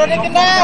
udah dikenan.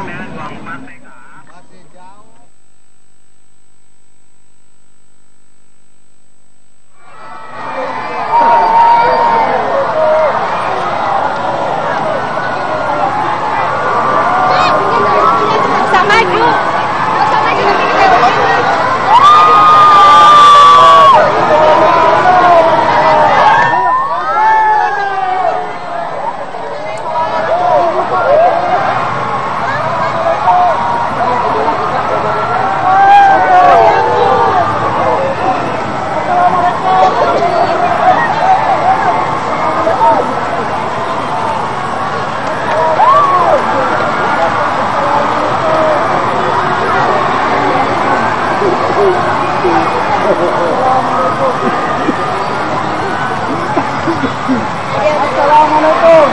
Assalamualaikum.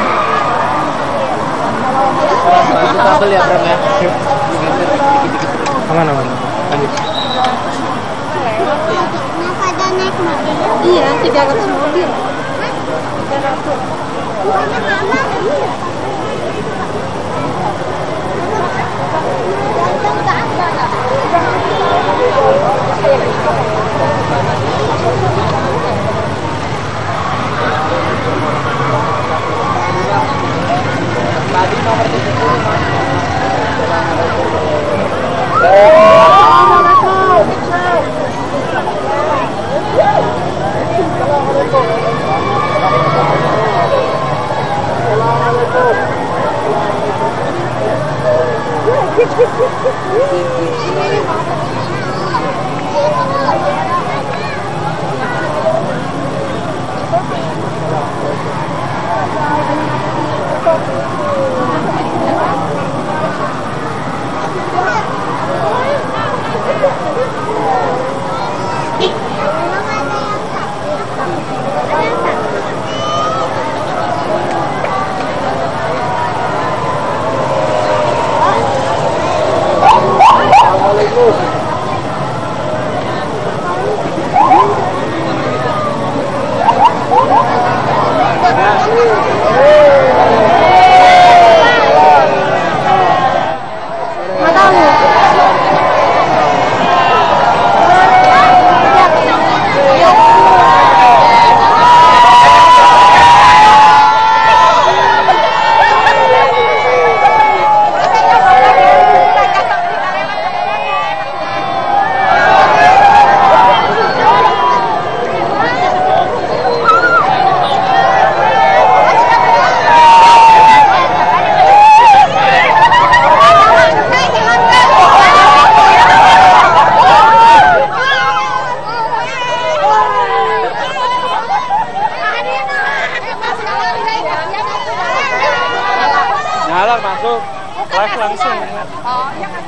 Kabel ya, Bram ya. Aman. Lanjut. Kenapa ada naik mobil? Iya, 300 mobil. 300. Bukannya mahal ya? Tadi nomor 70. Nyala masuk. Live langsung. Oh, iya kan.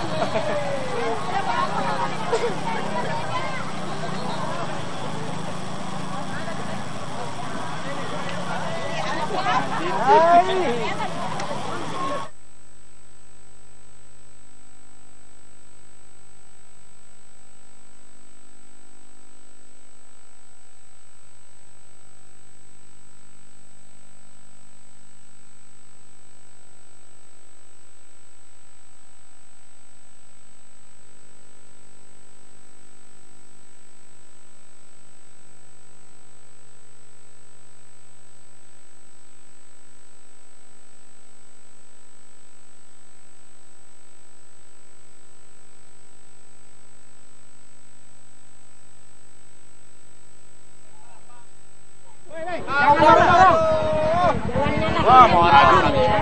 Wah, mau adu.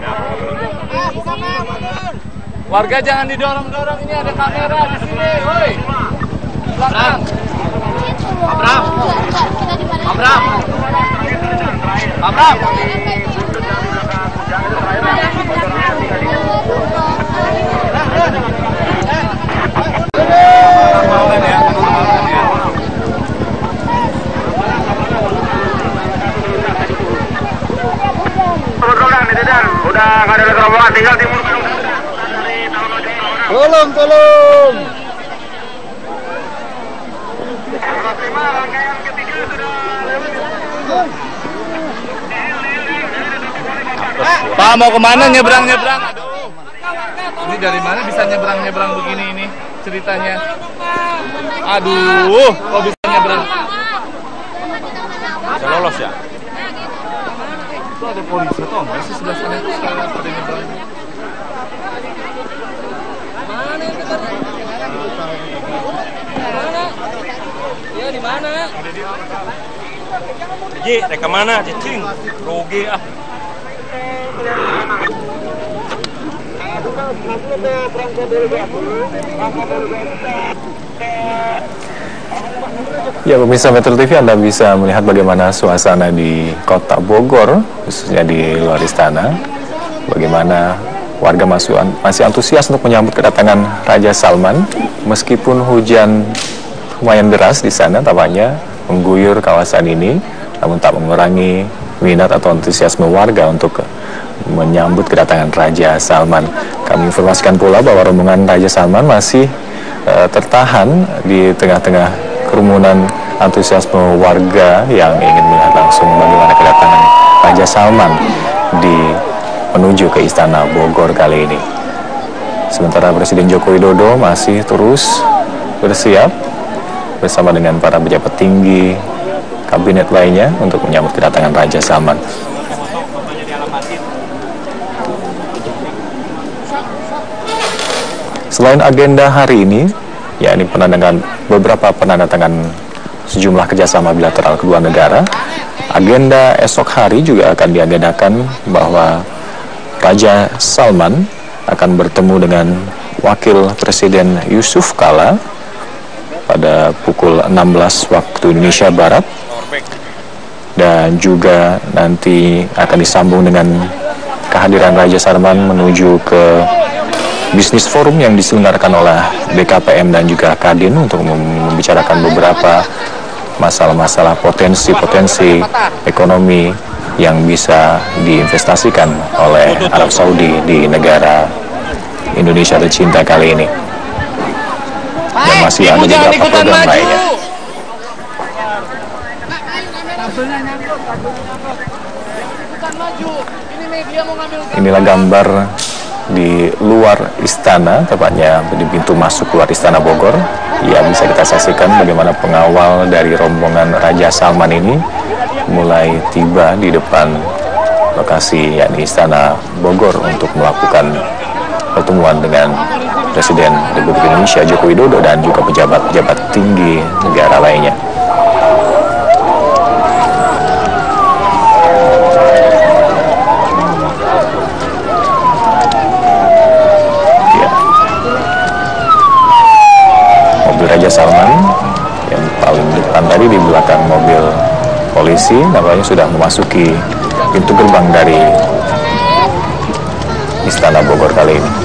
Warga jangan didorong-dorong, ini ada kamera di sini, woi. Belakang. Abram. Abram. Abram. Udah nggak ada lagi rombongan, tinggal timur. Tolong. Rangkaian ketiga sudah lewat. Pak mau kemana nyebrang? Aduh. Ini dari mana bisa nyebrang-nyebrang begini ini ceritanya? Aduh, kok bisa nyebrang? Bisa lolos ya? Itu ada polisi tuh, nggak sih sebelah sana pada nyebrang? Mana yang kebarnya? Mana? Ya di mana? Ji, reka mana? Cicing, rugi ah. Ya, pemirsa Metro TV, Anda bisa melihat bagaimana suasana di kota Bogor, khususnya di luar istana. Bagaimana warga masih antusias untuk menyambut kedatangan Raja Salman, meskipun hujan lumayan deras di sana tampaknya mengguyur kawasan ini, namun tak mengurangi minat atau antusiasme warga untuk menyambut kedatangan Raja Salman. Kami informasikan pula bahwa rombongan Raja Salman masih tertahan di tengah-tengah kerumunan antusiasme warga yang ingin melihat langsung bagaimana kedatangan Raja Salman menuju ke Istana Bogor kali ini. Sementara Presiden Joko Widodo masih terus bersiap bersama dengan para pejabat tinggi kabinet lainnya untuk menyambut kedatangan Raja Salman. Selain agenda hari ini, yakni beberapa penandatangan sejumlah kerjasama bilateral kedua negara, agenda esok hari juga akan diagendakan bahwa Raja Salman akan bertemu dengan Wakil Presiden Yusuf Kala pada pukul 16 waktu Indonesia Barat, dan juga nanti akan disambung dengan kehadiran Raja Salman menuju ke Bisnis Forum yang diselenggarakan oleh BKPM dan juga Kadin untuk membicarakan beberapa masalah-masalah potensi ekonomi yang bisa diinvestasikan oleh Arab Saudi di negara Indonesia tercinta kali ini. Dan masih ada beberapa program lainnya. Inilah gambar di luar istana, tepatnya di pintu masuk keluar Istana Bogor. Ya, bisa kita saksikan bagaimana pengawal dari rombongan Raja Salman ini mulai tiba di depan lokasi yakni Istana Bogor untuk melakukan pertemuan dengan Presiden Republik Indonesia Joko Widodo dan juga pejabat-pejabat tinggi negara lainnya. Raja Salman yang paling depan tadi di belakang mobil polisi, nampaknya sudah memasuki pintu gerbang dari Istana Bogor kali ini.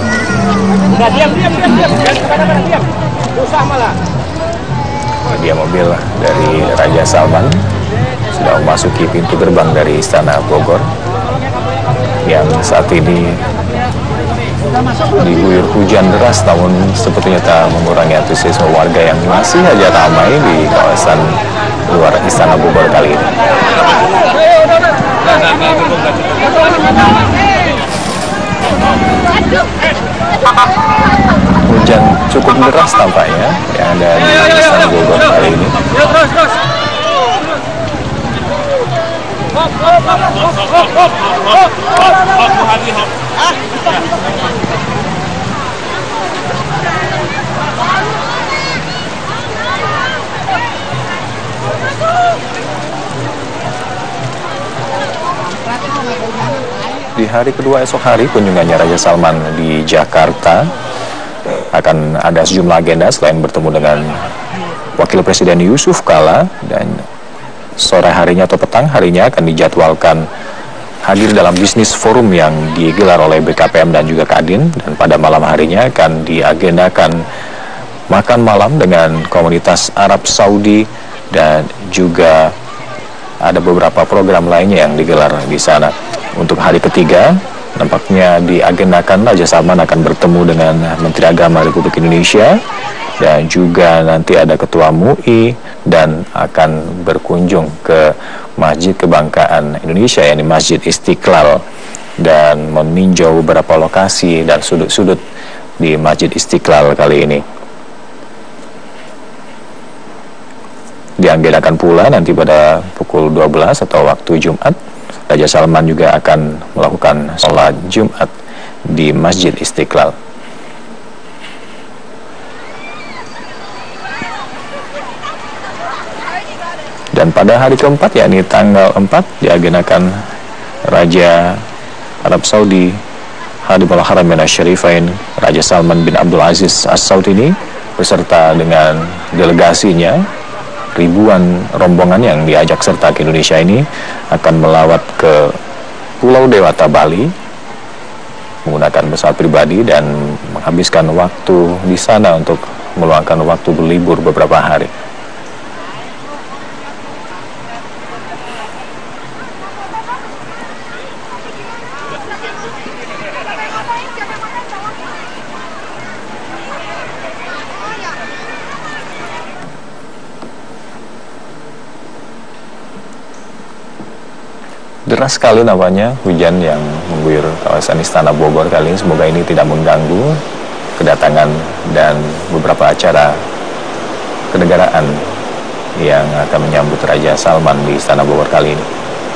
Dia mobil dari Raja Salman sudah memasuki pintu gerbang dari Istana Bogor yang saat ini diguyur hujan deras, namun sepertinya tak mengurangi antusiasme warga yang masih saja ramai di kawasan luar Istana Bogor kali ini. Hujan cukup deras tampaknya yang ada di Istana Bogor kali ini. Di hari kedua esok hari kunjungannya Raja Salman di Jakarta, akan ada sejumlah agenda selain bertemu dengan Wakil Presiden Yusuf Kala, dan sore harinya atau petang harinya akan dijadwalkan hadir dalam Bisnis Forum yang digelar oleh BKPM dan juga Kadin, dan pada malam harinya akan diagendakan makan malam dengan komunitas Arab Saudi, dan juga ada beberapa program lainnya yang digelar di sana. Untuk hari ketiga, nampaknya diagendakan Raja Salman akan bertemu dengan Menteri Agama Republik Indonesia, dan juga nanti ada Ketua MUI, dan akan berkunjung ke Masjid Kebanggaan Indonesia, yakni Masjid Istiqlal. dan meninjau beberapa lokasi dan sudut-sudut di Masjid Istiqlal kali ini. Dianggendakan pula nanti pada pukul 12 atau waktu Jumat, Raja Salman juga akan melakukan sholat Jumat di Masjid Istiqlal. Dan pada hari keempat, yakni tanggal 4, diagendakan Raja Arab Saudi Hadimul Haramain Asy-Syarifain Raja Salman bin Abdul Aziz As-Saud ini beserta dengan delegasinya, ribuan rombongan yang diajak serta ke Indonesia ini akan melawat ke Pulau Dewata, Bali menggunakan pesawat pribadi dan menghabiskan waktu di sana untuk meluangkan waktu berlibur beberapa hari. Deras sekali namanya hujan yang mengguyur kawasan Istana Bogor kali ini. Semoga ini tidak mengganggu kedatangan dan beberapa acara kenegaraan yang akan menyambut Raja Salman di Istana Bogor kali ini.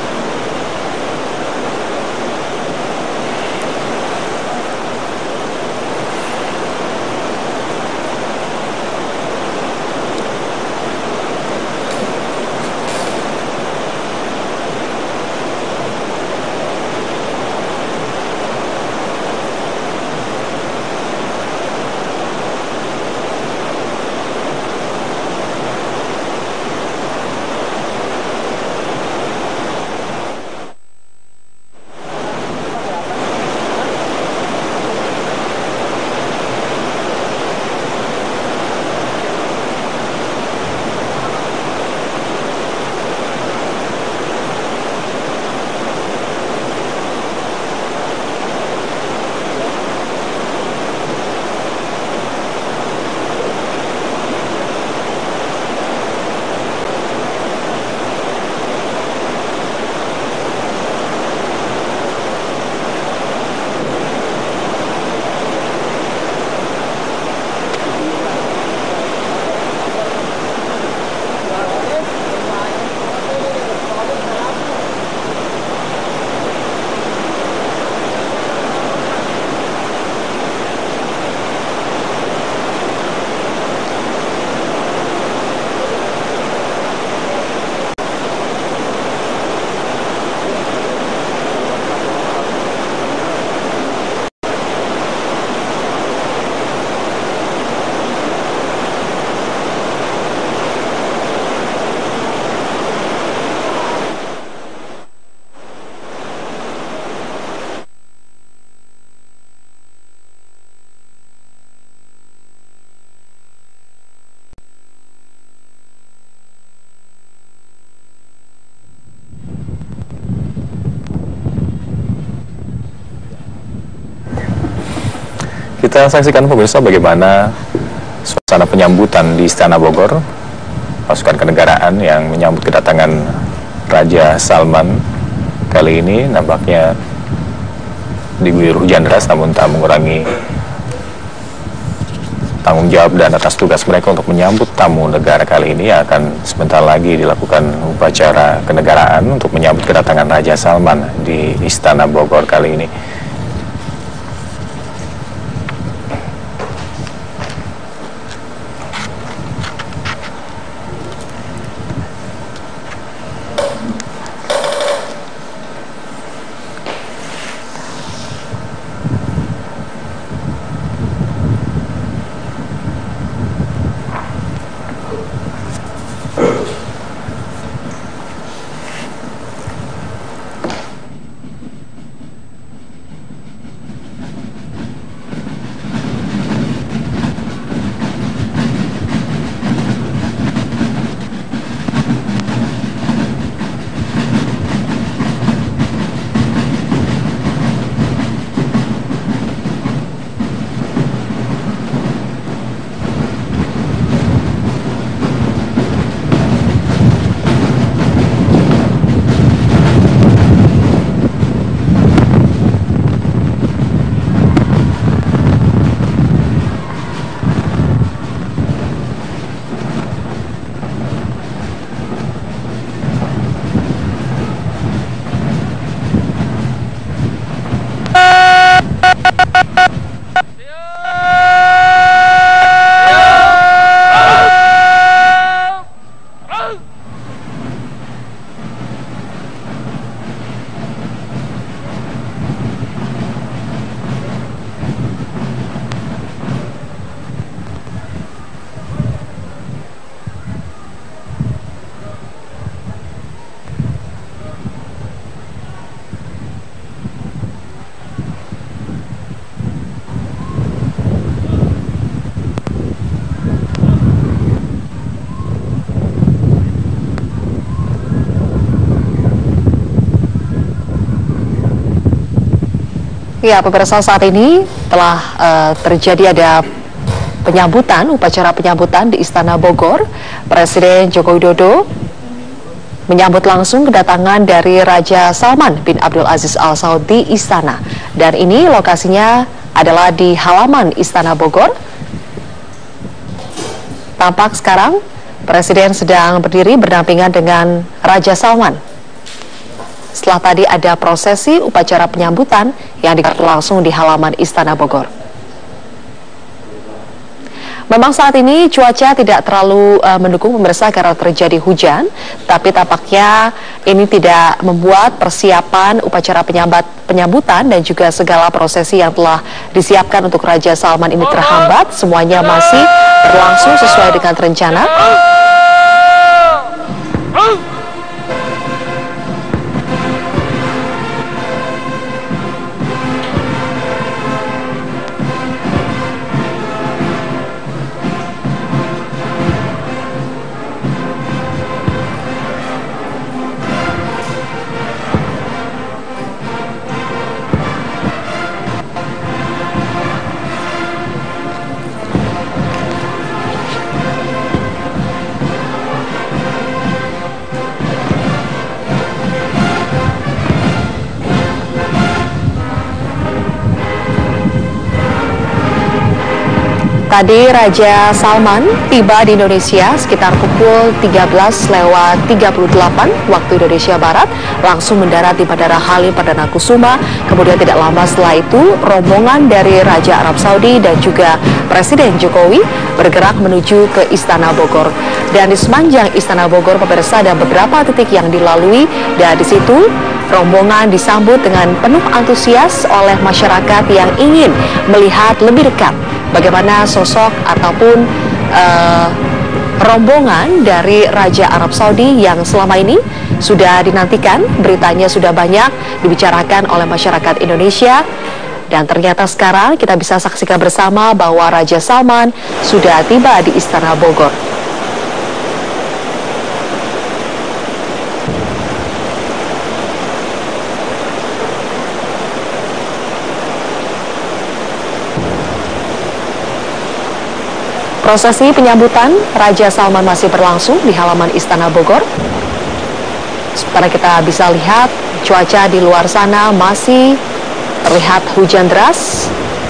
Kita saksikan pemirsa bagaimana suasana penyambutan di Istana Bogor, pasukan kenegaraan yang menyambut kedatangan Raja Salman kali ini nampaknya diguyur hujan deras, namun tak mengurangi tanggung jawab dan atas tugas mereka untuk menyambut tamu negara kali ini. Akan sebentar lagi dilakukan upacara kenegaraan untuk menyambut kedatangan Raja Salman di Istana Bogor kali ini. Ya, pemirsa, saat ini telah terjadi ada upacara penyambutan di Istana Bogor. Presiden Joko Widodo menyambut langsung kedatangan dari Raja Salman bin Abdul Aziz Al Saud di Istana. Dan ini lokasinya adalah di halaman Istana Bogor. Tampak sekarang Presiden sedang berdiri berdampingan dengan Raja Salman. Setelah tadi ada prosesi upacara penyambutan yang digelar langsung di halaman Istana Bogor. Memang saat ini cuaca tidak terlalu mendukung pemirsa karena terjadi hujan, tapi tampaknya ini tidak membuat persiapan upacara penyambutan dan juga segala prosesi yang telah disiapkan untuk Raja Salman ini terhambat. Semuanya masih berlangsung sesuai dengan rencana. Tadi Raja Salman tiba di Indonesia sekitar pukul 13:38 waktu Indonesia Barat, langsung mendarat di Bandara Halim Perdana Kusuma. Kemudian tidak lama setelah itu, rombongan dari Raja Arab Saudi dan juga Presiden Jokowi bergerak menuju ke Istana Bogor. Dan di sepanjang Istana Bogor, pemirsa, ada beberapa titik yang dilalui, dan di situ rombongan disambut dengan penuh antusias oleh masyarakat yang ingin melihat lebih dekat bagaimana sosok ataupun rombongan dari Raja Arab Saudi yang selama ini sudah dinantikan, beritanya sudah banyak dibicarakan oleh masyarakat Indonesia. Dan ternyata sekarang kita bisa saksikan bersama bahwa Raja Salman sudah tiba di Istana Bogor. Prosesi penyambutan Raja Salman masih berlangsung di halaman Istana Bogor. Sementara kita bisa lihat cuaca di luar sana masih terlihat hujan deras.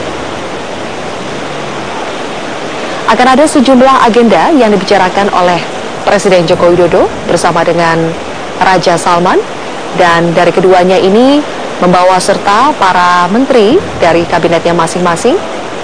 Akan ada sejumlah agenda yang dibicarakan oleh Presiden Joko Widodo bersama dengan Raja Salman, dan dari keduanya ini membawa serta para menteri dari kabinetnya masing-masing.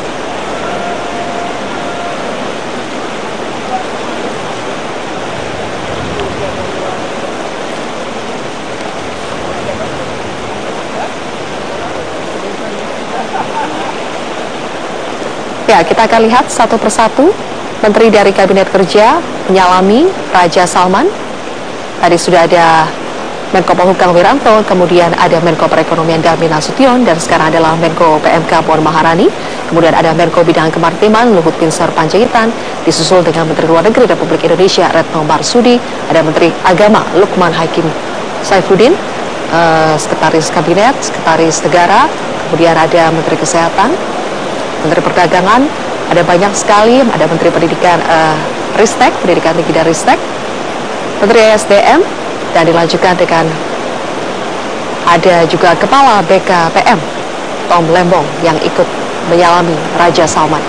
Ya, kita akan lihat satu persatu menteri dari Kabinet Kerja menyalami Raja Salman. Tadi sudah ada Menko Polhukam Wiranto, kemudian ada Menko Perekonomian Darmin Nasution, dan sekarang adalah Menko PMK Puan Maharani. Kemudian ada Menko Bidang Kemaritiman Luhut Binsar Panjaitan, disusul dengan Menteri Luar Negeri Republik Indonesia Retno Marsudi, ada Menteri Agama Lukman Hakim Saifuddin, Sekretaris Kabinet, Sekretaris Negara, kemudian ada Menteri Kesehatan, Menteri Perdagangan, ada banyak sekali, ada Menteri Pendidikan Ristek, Pendidikan Tinggi dan Ristek, Menteri SDM, dan dilanjutkan dengan ada juga Kepala BKPM Tom Lembong yang ikut menyalami Raja Salman.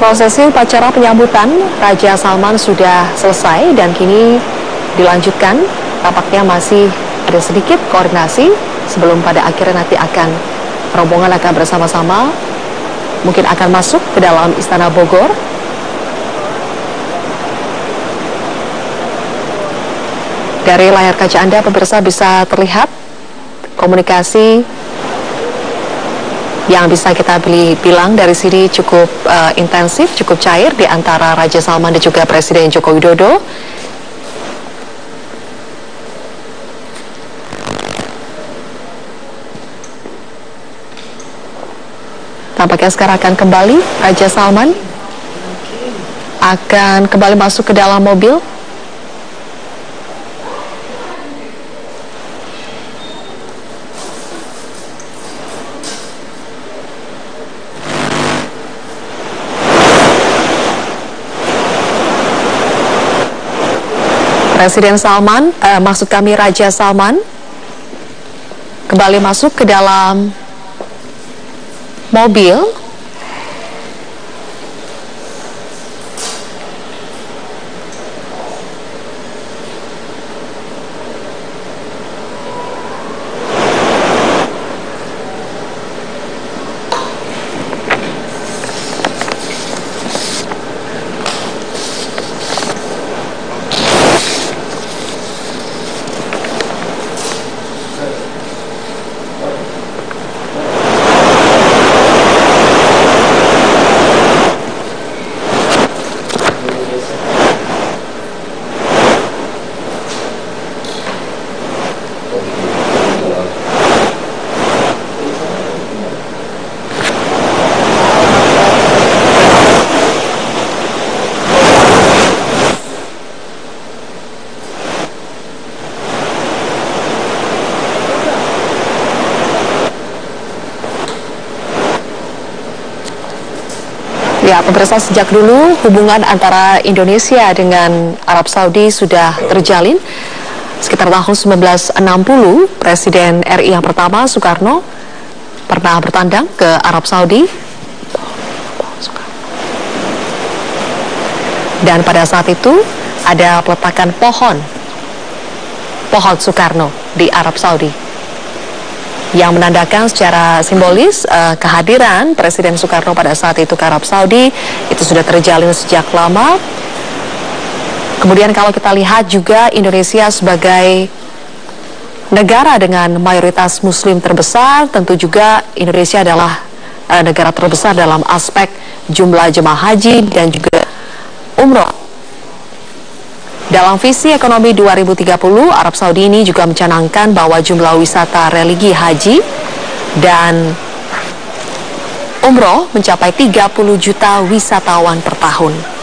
prosesi upacara penyambutan Raja Salman sudah selesai dan kini dilanjutkan. Tampaknya masih ada sedikit koordinasi sebelum pada akhirnya nanti rombongan akan bersama-sama mungkin akan masuk ke dalam Istana Bogor. Dari layar kaca Anda, pemirsa, bisa terlihat komunikasi yang bisa kita bilang dari sini cukup intensif, cukup cair di antara Raja Salman dan juga Presiden Joko Widodo. Tampaknya sekarang akan kembali, Raja Salman akan kembali masuk ke dalam mobil. Presiden Salman, maksud kami Raja Salman, kembali masuk ke dalam mobil. Ya, pemirsa, sejak dulu hubungan antara Indonesia dengan Arab Saudi sudah terjalin. Sekitar tahun 1960, Presiden RI yang pertama, Soekarno, pernah bertandang ke Arab Saudi. Dan pada saat itu ada peletakan pohon Soekarno di Arab Saudi, yang menandakan secara simbolis kehadiran Presiden Soekarno pada saat itu ke Arab Saudi. Itu sudah terjalin sejak lama. Kemudian kalau kita lihat juga Indonesia sebagai negara dengan mayoritas muslim terbesar, tentu juga Indonesia adalah negara terbesar dalam aspek jumlah jemaah haji dan juga umroh. Dalam visi ekonomi 2030, Arab Saudi ini juga mencanangkan bahwa jumlah wisata religi haji dan umroh mencapai 30 juta wisatawan per tahun.